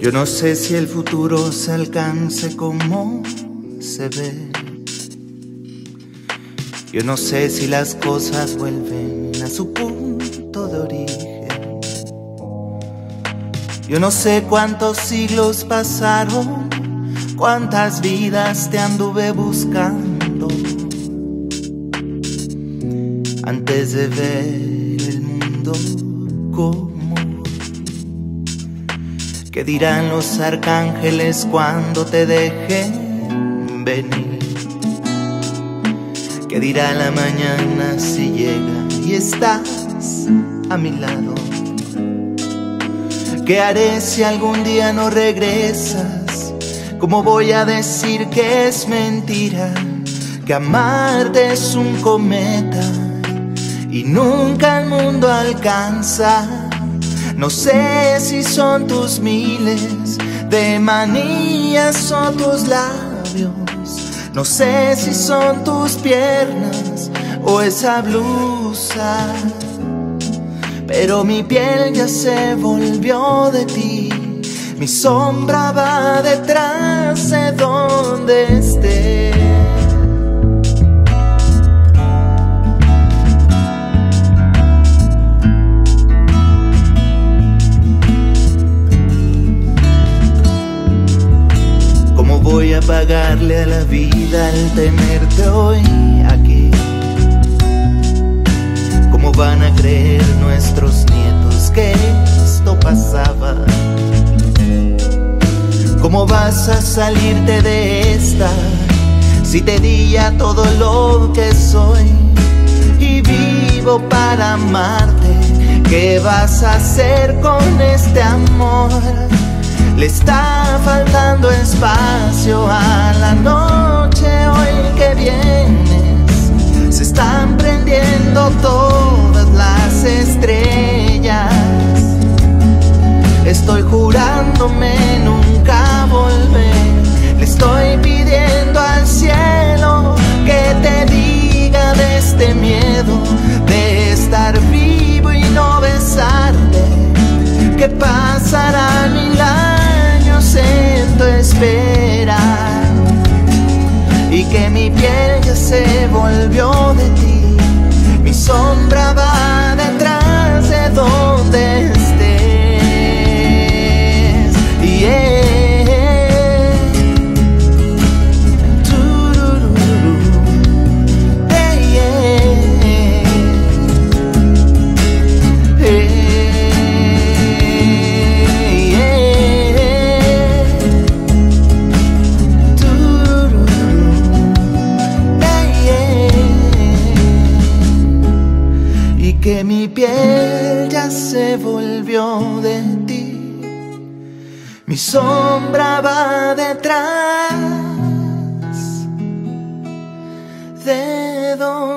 Yo no sé si el futuro se alcance como se ve. Yo no sé si las cosas vuelven a su punto de origen. Yo no sé cuántos siglos pasaron, cuántas vidas te anduve buscando antes de ver el mundo como. ¿Qué dirán los arcángeles cuando te dejen venir? ¿Qué dirá la mañana si llega y estás a mi lado? ¿Qué haré si algún día no regresas? ¿Cómo voy a decir que es mentira? Que amarte es un cometa y nunca el mundo alcanza. No sé si son tus miles de manías o tus labios. No sé si son tus piernas o esa blusa. Pero mi piel ya se volvió de ti. Mi sombra va detrás de donde estés. Voy a pagarle a la vida el tenerte hoy aquí. ¿Cómo van a creer nuestros nietos que esto pasaba? ¿Cómo vas a salirte de esta si te di ya todo lo que soy y vivo para amarte? ¿Qué vas a hacer con este amor? Le está faltando espacio a la noche hoy que vienes. Se están prendiendo todas las estrellas. Estoy jurándome nunca volver. Le estoy pidiendo al cielo que te diga de este miedo de estar vivo y no besarte. ¿Qué pasará a mi lado en tu espera? Y que mi piel ya se volvió de ti. Mi sombra va detrás de donde estés. Que mi piel ya se volvió de ti. Mi sombra va detrás de donde